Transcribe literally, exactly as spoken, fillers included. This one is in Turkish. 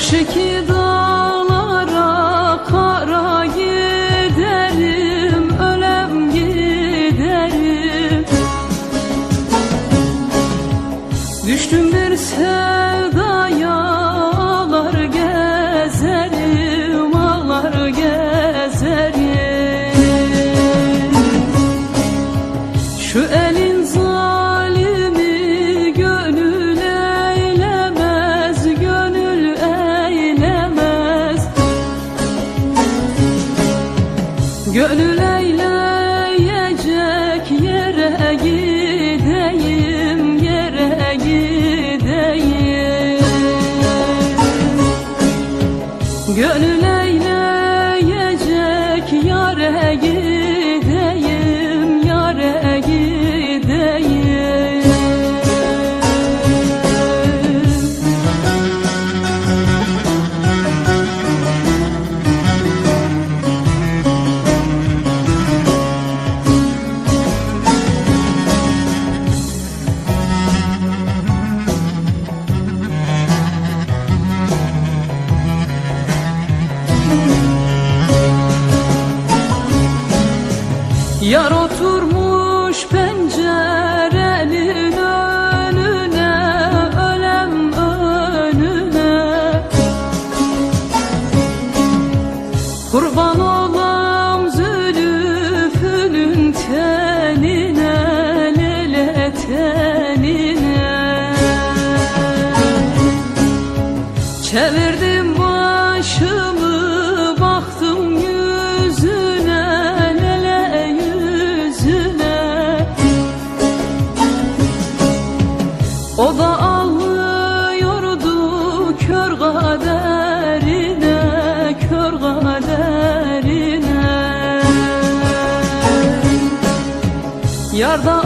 Karşıki dağlara kara giderim, ölem giderim. Düştüm bir sevdaya, ağlar gezerim, ağlar gezerim. Şu elin zalimi gönül eylemez, gönül eylemez. Gönül eyleyecek yere gideyim, yere gideyim. Gönül eyleyecek yere gideyim, yere gideyim. Yar oturmuş pencerenin önüne, ölem önüne. Kurban olam zülfü'nün tenine, lele tenine. Çevirdim başımı, baktım yüzüne, lele yüzüne. O da ağlıyordu kör kaderine, kör kaderine. Yar da